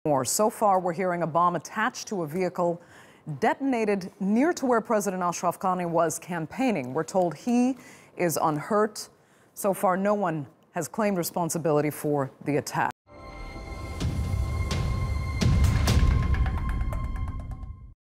More. So far, we're hearing a bomb attached to a vehicle detonated near to where President Ashraf Ghani was campaigning. We're told he is unhurt. So far, no one has claimed responsibility for the attack.